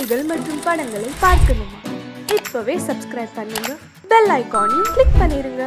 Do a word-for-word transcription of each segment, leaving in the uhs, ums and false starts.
நிகழ்ச்சிகள் மற்றும் படங்களை பார்க்கணுமா? இப்பவே சப்ஸ்கிரைப் பண்ணுங்க, பெல் ஐகானையும் கிளிக் பண்ணிருங்க.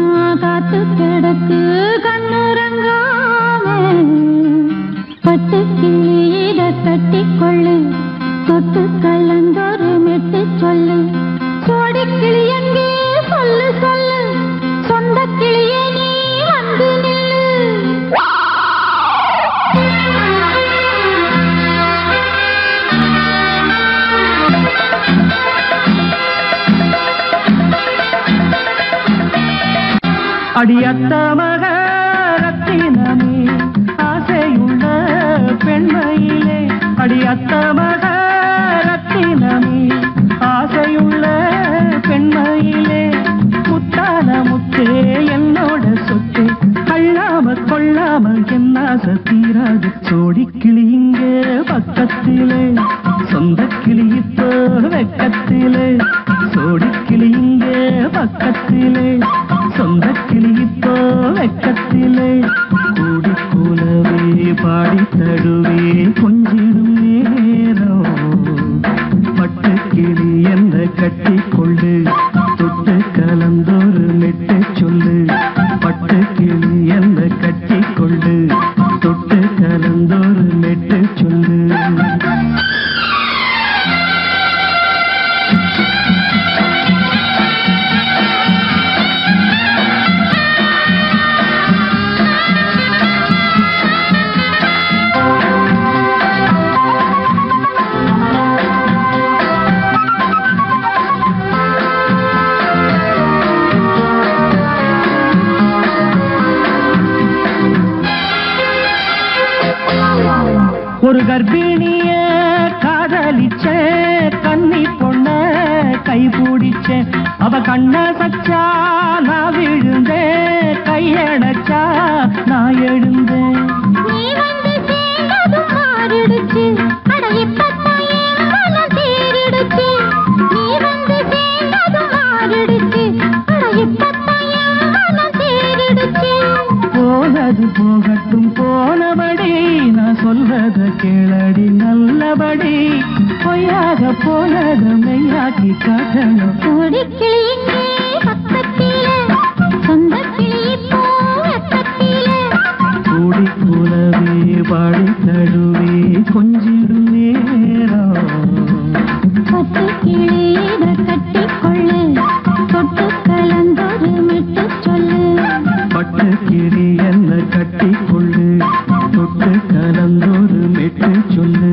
பட்டு அடியத்த மக ரத்தினமே ஆசையுள்ள பெண்மையிலே அடியத்த மக ரத்தினமே ஆசையுள்ள பெண்மையிலே முத்தான முத்தே என்னோட சொத்தே அள்ளாம கொள்ளாம என்ன சத்தீராது சோடி கிளி இங்கே பக்கத்திலே சொந்த கிளி இப்போ வெக்கத்திலே சோடி கிளி இங்கே பக்கத்திலே சொந்த கிளி இப்போ வெக்கத்திலே கூடி கூலவே பாடி தடுவே கொஞ்சிடும் நேரம் பட்டு கிளி என்ன கட்டி கொண்டு தொட்டு கலந்தோறு மெட்டு சொல்லு பட்டு கிளி என்ன கட்டி கொண்டு தொட்டு கலந்தோறு மெட்டு சொல்லு ஒரு கர்ப்பிணிய காதலிச்ச கன்னி பொண்ண கை பிடிச்ச அவ கண்ண சச்சா நான் விழுந்தேன் கையடைச்சா நான் எழுந்தேன் போனது போகட்டும் போனபடி நான் சொல்றத கேளடி நல்லபடி பொய்யாக போனது மெய்யாக்கி காட்டணும் கூடி கூலவே பாடி தடுவே கொஞ்சிடும் நேரம் பட்டு கிளியிட கட்டிக்கொள்ளு தொட்டு கலந்தொரு மெட்டு சொல்லு பட்டு கிளி என்ன கட்டிக்கொள்ளு தொட்டு கலந்தொரு மெட்டு சொல்லு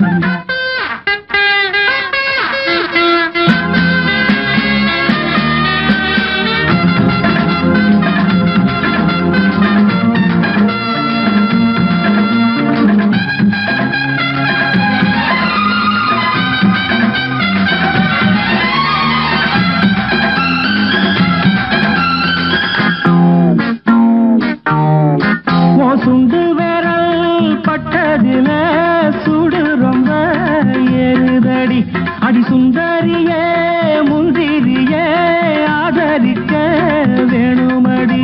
சுண்டு விரல் பட்டதில சுடு ரொம்ப ஏறுதடி அடி சுந்தரியே முந்திரியே ஆதரிக்க வேணுமடி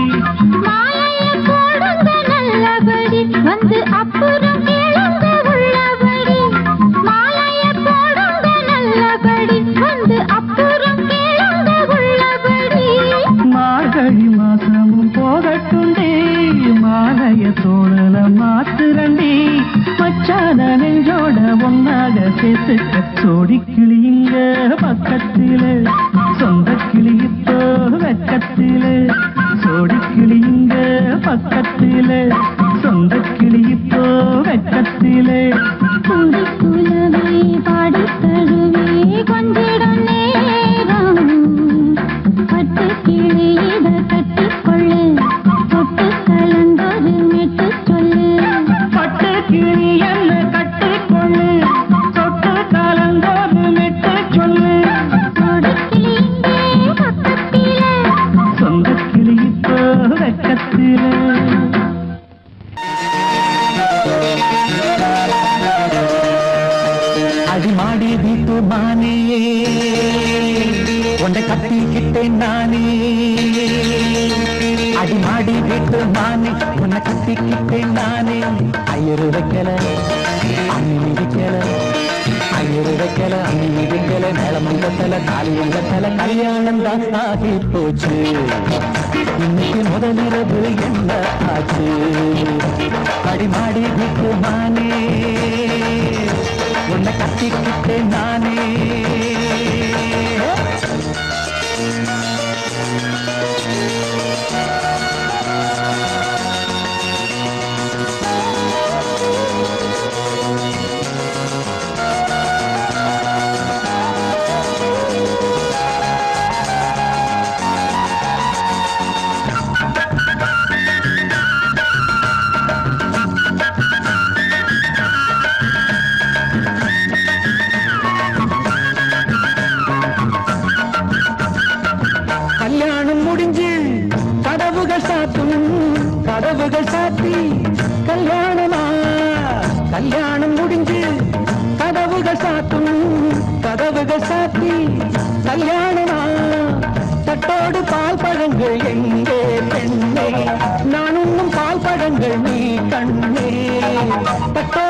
நல்லபடி வந்து அப்புறம் கேளுங்க உள்ளபடி மாலைய போடுங்க நல்லபடி வந்து அப்புறம் கேளுங்க உள்ளபடி மார்கழி மாசமும் போகட்டுண்டே மாலைய தோழல மாத்துரண்டி மச்சான நெஞ்சோட ஒன்னாக சேர்த்துக்க சோடி கிளிங்க பக்கத்திலே சொந்த கிளி இப்போ வெக்கத்திலே சோடி கிளிங்க பக்கத்திலே சொந்த கிளி இப்போ வெக்கத்திலே கூடி கூலவே பாடி தழுவே கொஞ்சிடம் நேரம் பட்டு கிளியிட கட்டிக்கொள்ளு தொட்டு கலந்தொரு மெட்டு சொல்லு பட்டு கிளி என்ன கட்டிக்கொள்ளு தொட்டு கலந்தொரு மெட்டு சொல்லு சொந்த கிளி இப்போ வெக்கத்திலே அடிமாடி வீட்டு மானியே உன்னை கட்டிக்கிட்டேன் நானே அடிமாடி வீட்டு மானே உன்னை கட்டிக்கிட்டேன் நானே ஐயரு வைக்கல அண்ணி மிதிக்கல ஐயரு வைக்கல அண்ணி மிதிக்கல மேளமங்கத்தல தாலியங்கத்தல கல்யாணம் தான் ஆகி போச்சு இன்னைக்கு முதலிரவு என்ன ஆச்சு அடிமாடி வீட்டு மானே உன்னை கட்டிக்கிட்டேன் நானே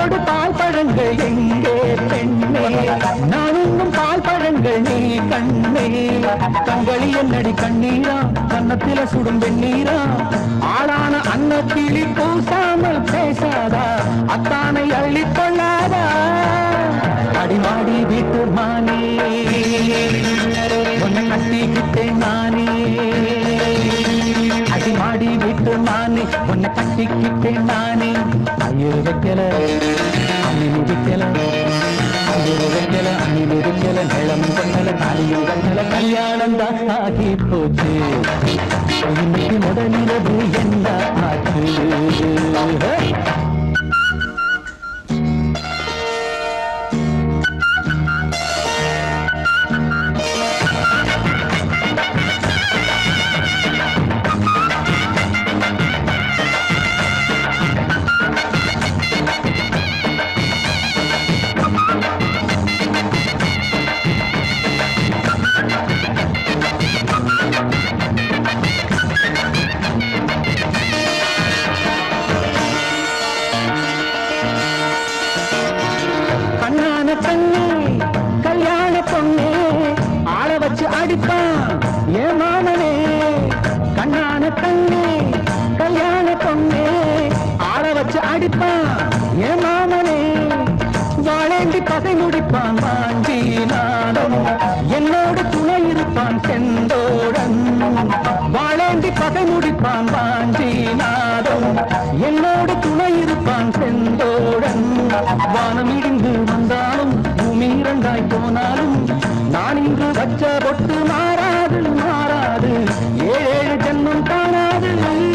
என்னோடு பால் பழங்கள் எங்கே பெண்ணே நான் இன்னும் பால் பழங்கள் நீ கண்ணே கண்களி என்னடி கண்ணீரா கன்னத்தில சுடும் வெண்ணீரா ஆளான அன்னத்திலி பூசாமல் பேசாதா அத்தானை அள்ளி கொள்ளாதா அடிமாடி வீட்டு மானே உன்னை கட்டிக்கிட்டேன் நானே அடிமாடி வீட்டு மானே உன்னை கட்டிக்கிட்டேன் நானே ஐயர் வைக்கல அம்மி மிதிக்கல ஐயர் வைக்கல அம்மி மிதிக்கல நிலம் கொண்டல தாலியும் கண்டல கல்யாணம் தான் ஆகி போச்சு இன்னைக்கு முதலிரவு என்ன ஆச்சு பகை முடிப்பான் வாஞ்சி நாடம் என்னோடு துணை இருப்பான் செந்தோடன் வாழேந்தி பகை முடிப்பான் வாஞ்சி நாடம் என்னோடு துணை இருப்பான் செந்தோடன் வானம் இடிந்து வந்தாலும் பூமி இரண்டாய் போனாலும் நான் இங்கு வச்ச பொட்டு மாறாது மாறாது ஏழு ஜென்மம் காணாது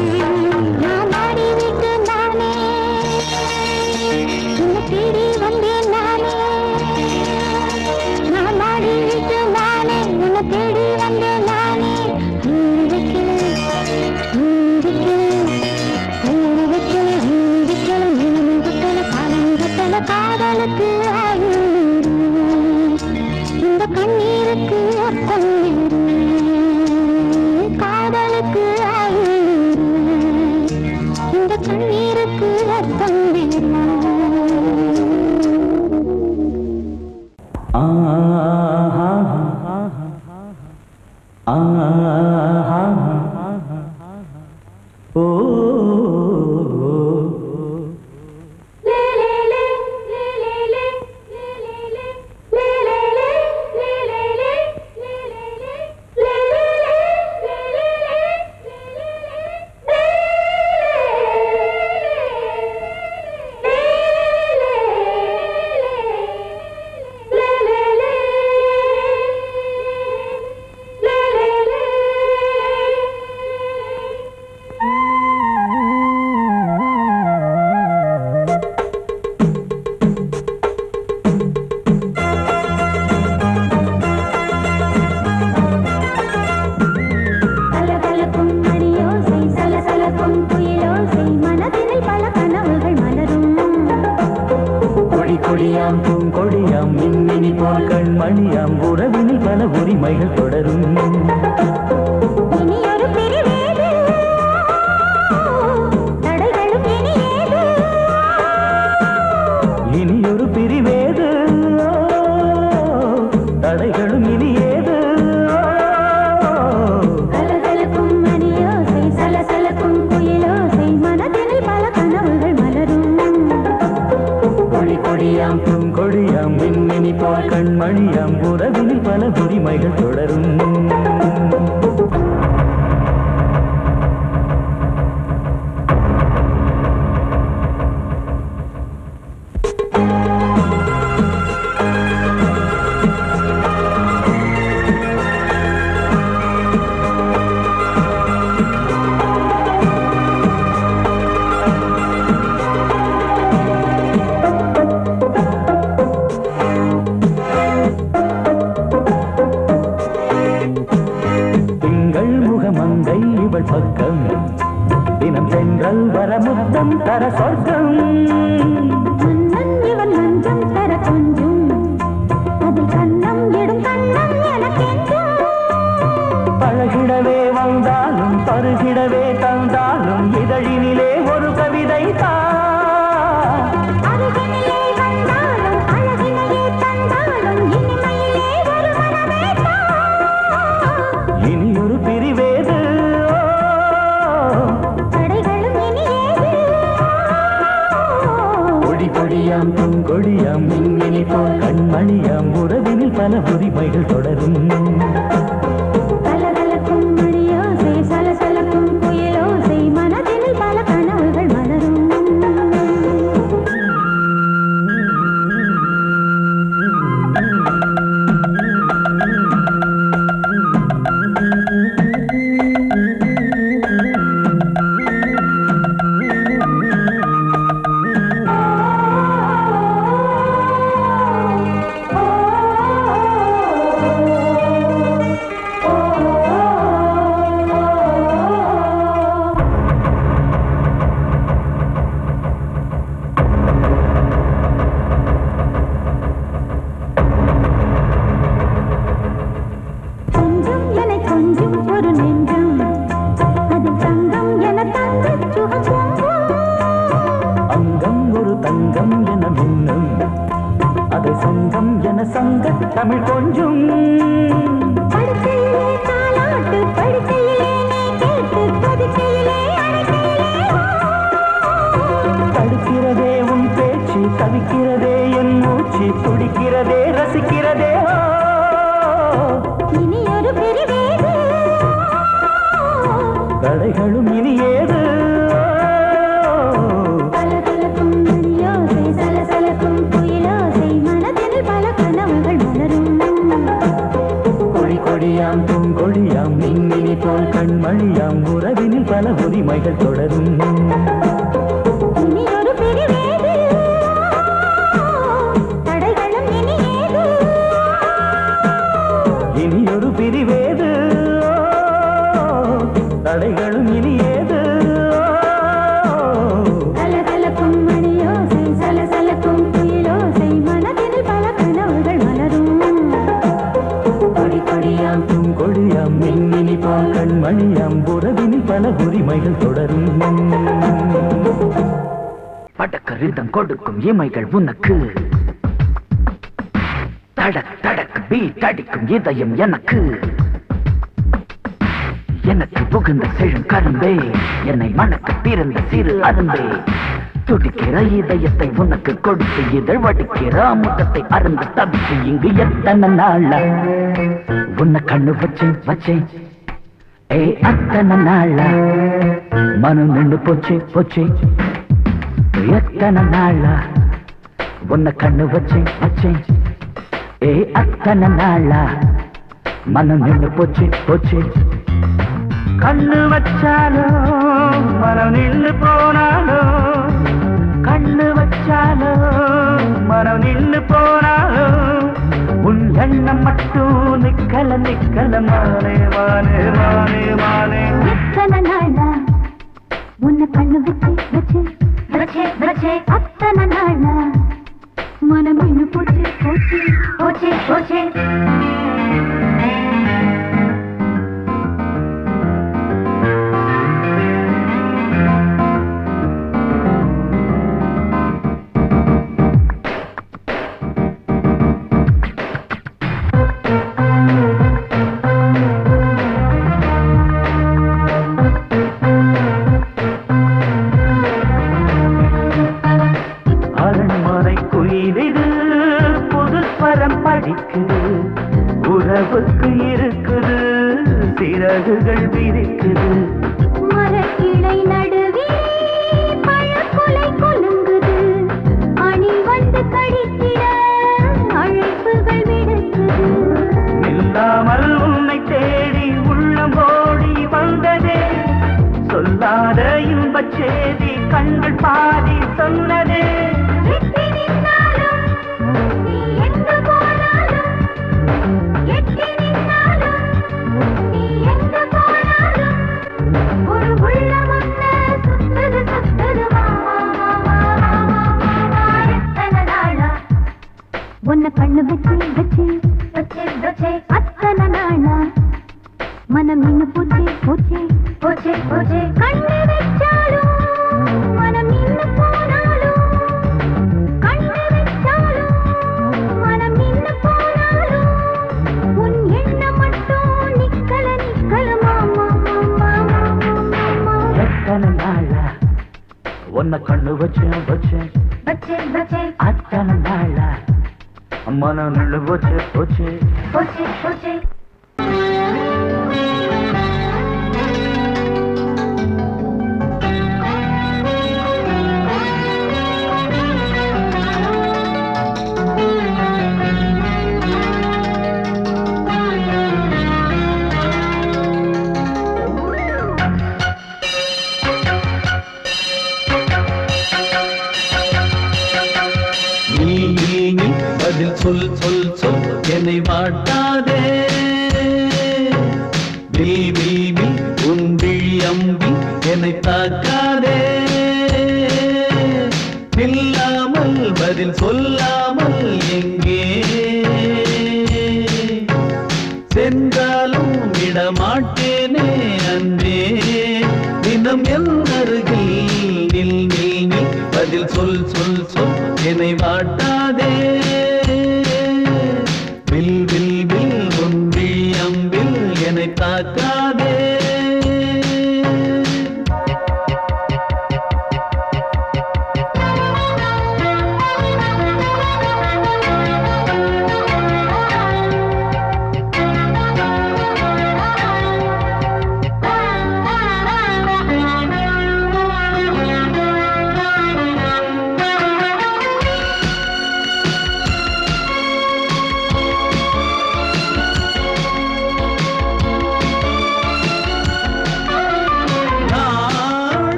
காதலுக்கு இந்த கண்ணீருக்கு அர்த்தம் காதலுக்கு இந்த கண்ணீருக்கு அர்த்தம் பருகிடவே தந்தாலும் இதழினிலே ஒரு கவிதை தான் கொடி கொடியாம் பூங்கொடியாம் மின்மினி போல் கண்மணியாம் உறவினில் பல உரிமைகள் தொடரும் தமிழ் கொஞ்சம் தடுக்கிறதே உன் பேச்சு தவிக்கிறதே என் மூச்சு துடிக்கிறதே ரசிக்கிறதே இனி ஒரு பிரிவேது தடைகளும் இனி ஏது கொடியாம் பூங்கொடியாம் மின்மினி போல் கண்மணியாம் உறவினில் பல உரிமைகள் தொடரும் இனி ஒரு பிரிவேது தடைகளும் இனி ஏது இனி ஒரு பிரிவேது தடைகளும் இனி ஏது கலகலக்கும் மணியோசை சலசலக்கும் குயிலோசை மனதில் பல கனவுகள் மலரும் கொடியாம் பூங்கொடியாம் மின்மினி போல் கண்மணியாம் உறவினில் பல உரிமைகள் தொடரும் படக்கரிதம் கொடுக்கும் இமைகள் உனக்கு தடக் தடக் பீட் அடிக்கும் இதயம் எனக்கு எனக்கு புகுந்த செழும் கரும்பே என்னை மணக்க பிறந்த சிறு அரும்பே துடிக்கிற இதயத்தை உனக்கு கொடுத்து இதழ் வடிக்கிற முகத்தை அருந்த தவித்து இங்கு எத்தனை நாளா உன்னை கண்ணு வச்சேன் வச்சேன் ஏ அத்தனை நாளா மனம் நின்று போச்சு போச்சு எத்தனை நாளா உன்னை கண்ணு வச்சேன் வச்சேன் ஏ அத்தனை நாளா மனம் நின்று போச்சு போச்சு கண்ணு வச்சாலும் மனம் நின்று போனாலும் கண்ணு வச்சாலும் மனம் நின்று போனாலும் உன் எண்ணம் மட்டும் நிக்கல நிக்கல மானே மானே மானே மானே எத்தனை நாளா உன்னை கண்ணு வச்சு வச்சு வச்சு வச்சு அத்தனை நாளா மனம் நின்று போச்சு போச்சு போச்சு போச்சு உறவுக்கு இருக்குது சிறகுகள் விரிக்குது மரக்கிளை நடுவே பழக்கொலை கொலுங்குது அணி வந்து கடித்திட அழைப்புகள் விடுக்குது நில்லாமல் உன்னை தேடி உள்ளம் ஓடி வந்ததே சொல்லாத இன்பச் செய்தி கண்கள் பாதி சொன்னதே வச்சே வச்சே அத்தனை நாளா மனம் நின்று போச்சு போச்சு போச்சே போச்சே சொல் சொல் சொல் என்னை வாட்டாதே வில் வில் வில் உன் விழி அம்பி என்னை தாக்காதே இல்லாமல் பதில் சொல்லாமல் எங்கே சென்றாலும் விடமாட்டேனே அன்பே தினம் என் அருகில் நில் நில் நில் பதில் சொல் சொல் சொல் என்னை வாட்டாதே வில் வில் வில் உன் விழி அம்பில் என்னை தாக்காதே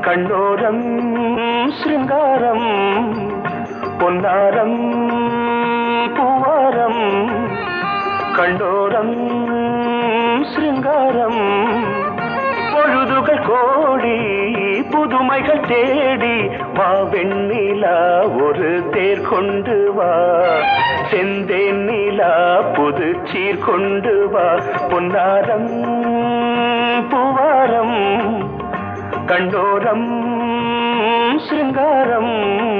கண்ணோரம் சிருங்காரம் பொன்னாரம் பூவாரம் கண்ணோரம் சிருங்காரம் பொழுதுகள் கோடி புதுமைகள் தேடி வா வெண்ணிலா ஒரு தேர் கொண்டு வா செந்தேன் நிலா புது சீர் கொண்டு வா பொன்னாரம் பூவாரம் கண்ணோரம் சிருங்காரம்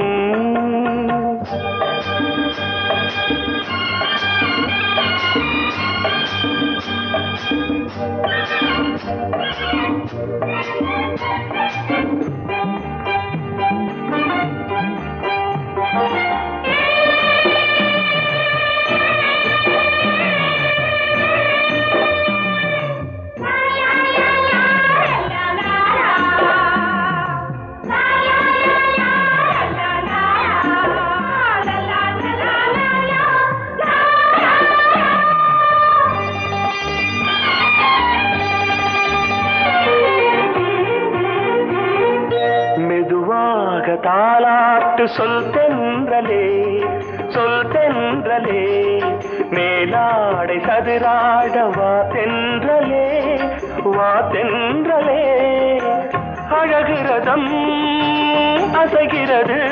தாலாட்டு சொல் தென்றலே சொல் தென்றலே மேலாடை சதுராட வா தென்றலே வா தென்றலே அழகிறதம் அசைகிறது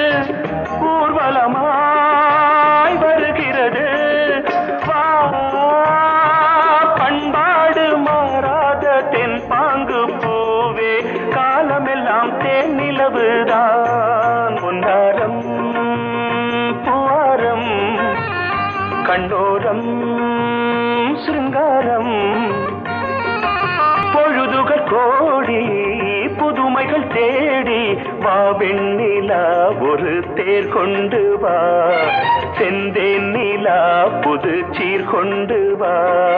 ஊர்வலமாய் வருகிறது வா பண்பாடு மாறாத தென் பாங்கு பூவே காலமெல்லாம் தேன் நிலவுதான் பொன்னாரம் பூவாரம் கண்ணோரம் சிருங்காரம் பொழுதுகள் கோடி புதுமைகள் தேடி வா வெண்ணிலா ஒரு தேர் கொண்டு வா செந்தேன் நிலா புது சீர் கொண்டு வா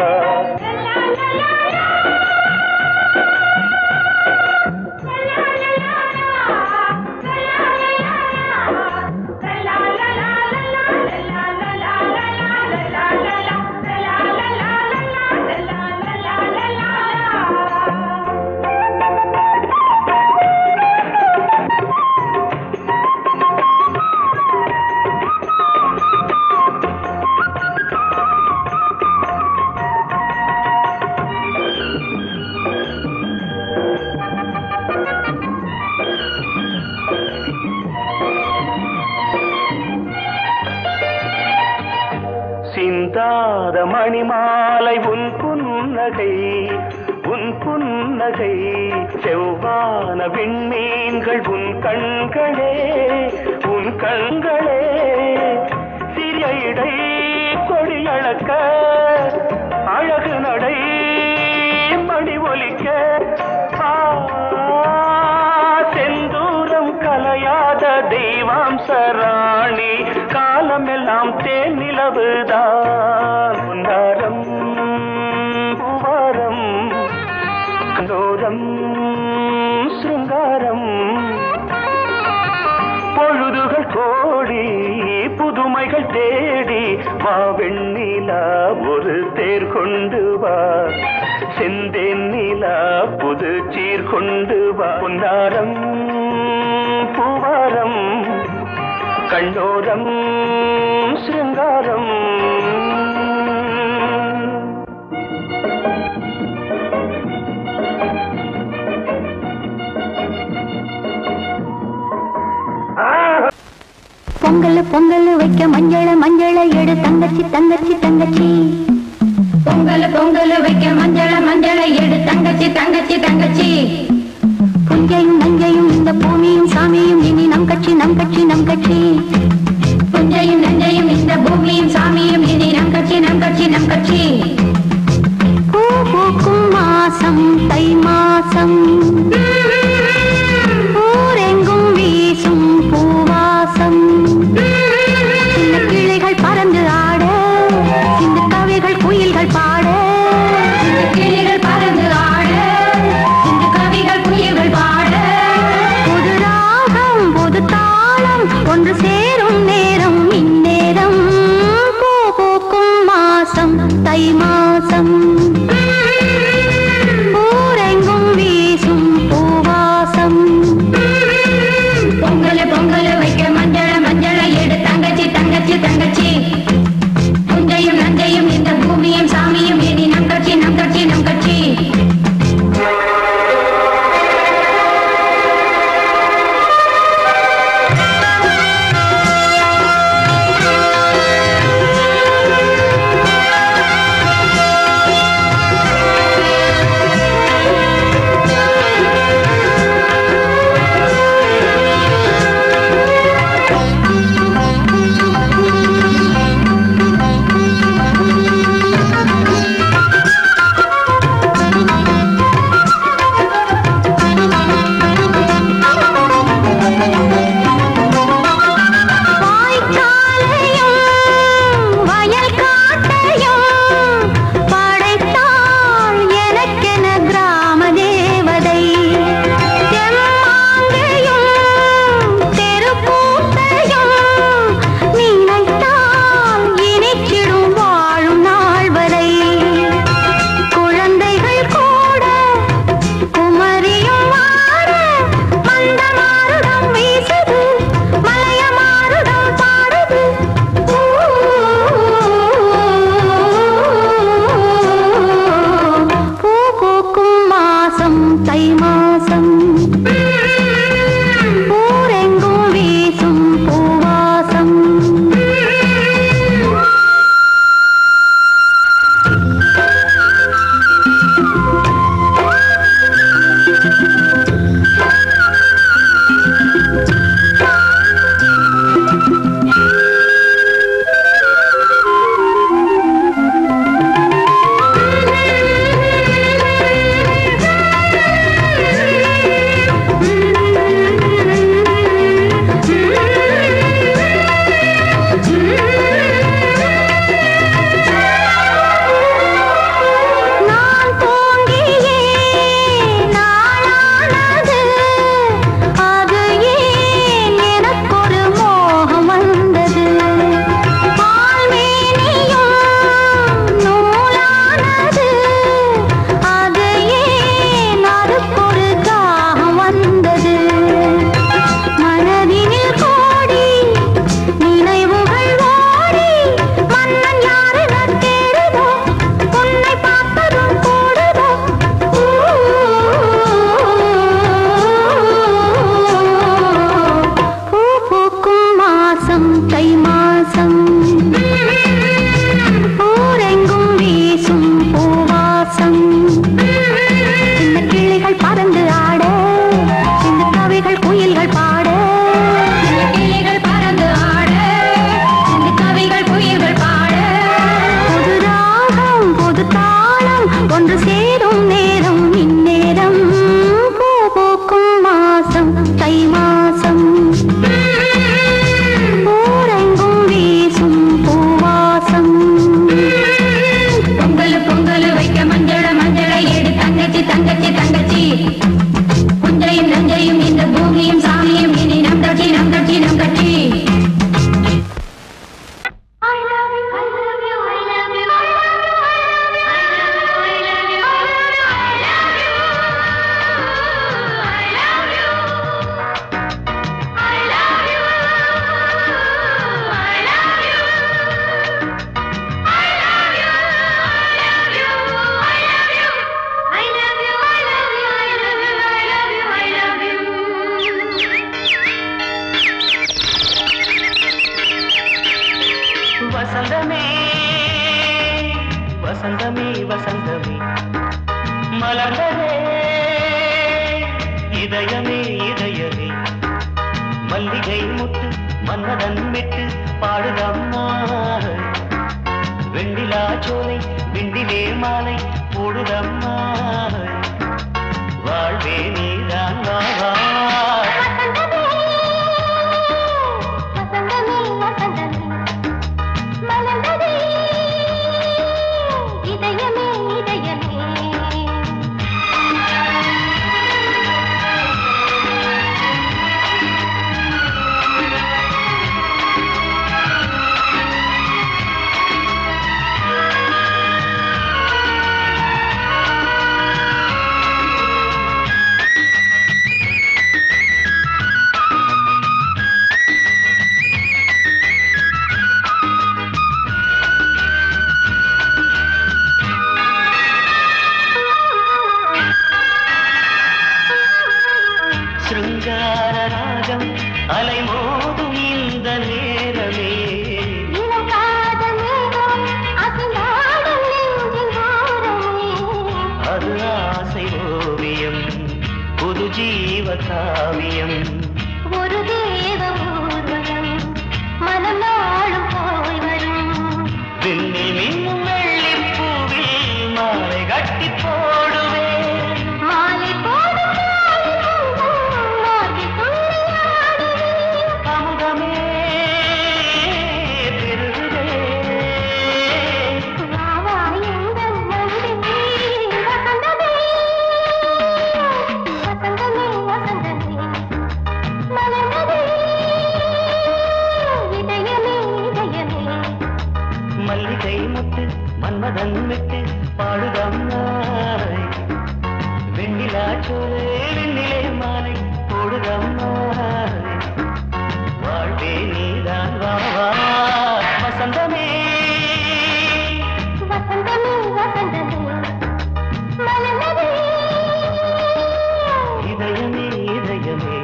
சிந்தாத மணிமாலை உன் புன்னகை உன் புன்னகை செவ்வான விண்மீன்கள் உன் கண்களே உன் கண்களே சிறிய இடை கொடியளக்க அழகு நடை மணி ஒலிக்க செந்தூரம் கலையாத தெய்வாம்சராணி காலமெல்லாம் தேன் நிலவுதான் பொன்னாரம் பூவாரம் கண்ணோரம் சிருங்காரம் பொழுதுகள் கோடி புதுமைகள் தேடி வா வெண்ணிலா ஒரு தேர் கொண்டு வா செந்தேன் நிலா புது சீர் கொண்டு வா பொன்னாரம் பூவாரம் கண்ணோரம் சிருங்காரம் பொங்கல் பொங்கல் வைக்க மஞ்சள மஞ்சள எடு தங்கச்சி தங்கச்சி தங்கச்சி பொங்கல் பொங்கல் வைக்க மஞ்சள மஞ்சள எடு தங்கச்சி தங்கச்சி தங்கச்சி புஞ்சையும் நஞ்சையும் இந்த பூமியும் சாமியும் இனி நம் கட்சி நம் கட்சி நம் கட்சி புஞ்சையும் நஞ்சையும் இந்த பூமியும் சாமியும் இனி நம் கட்சி நம் கட்சி நம் கட்சி பூ பூக்கும் மாசம் தை மாசம் ஊரெங்கும் வீசும் பூவாசம் சின்ன கிளைகள் பறந்து ஆட இந்த கவிகள் குயில்கள் பாட சின்ன கிளைகள் பறந்து ஆட இந்த கவிகள் குயில்கள் பாட புது ராகம் புது தாளம் ஒன்று சேரும் நேரம் இந்நேரம் பூ பூக்கும் மாசம் தை மாசம் ஊரெங்கும் வீசும் பூ இதயமே இதயமே மல்லிகை முட்டு மன்னதன் விட்டு பாடுதம்மா வெண்ணிலா சோலை விண்டிலே மாலை போடுதம்மா வாழ்வே நீதான் வா காவியம் ஒரு தேவ ஊர்வலம் மனம் நாளும் போய் வரும் விண்ணில் மின்னும் வெள்ளி பூவில் மாலை கட்டி போடுவேன் மாலை போடும் அமுதமே பெருதே வாவா எங்கள் நந்தி வசந்தமே மல்லிகை முத்து மன்மதன் விட்டு பாடுதம்மாய் வெண்ணிலா சோலை வெண்ணிலே மாலை போடுதம்மாய் வாழ்வே நீதான் வா வசந்தமே வசந்தமே வசந்தமே மலர்ந்ததே இதயமே இதயமே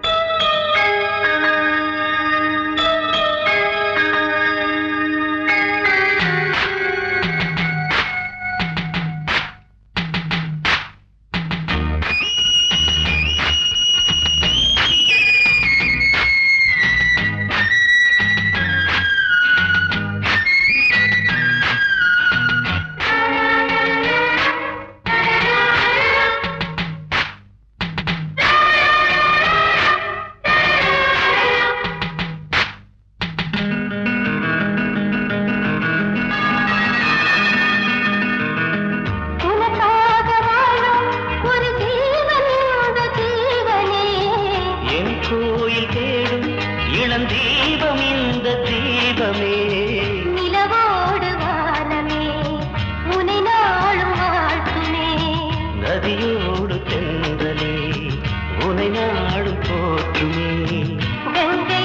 தீபம் இந்த தீபமே நிலவோடு வானமே உனை நாளும் வாழ்த்துமே நதியோடு தென்றலே உனை நாளும் போற்றுமே கங்கை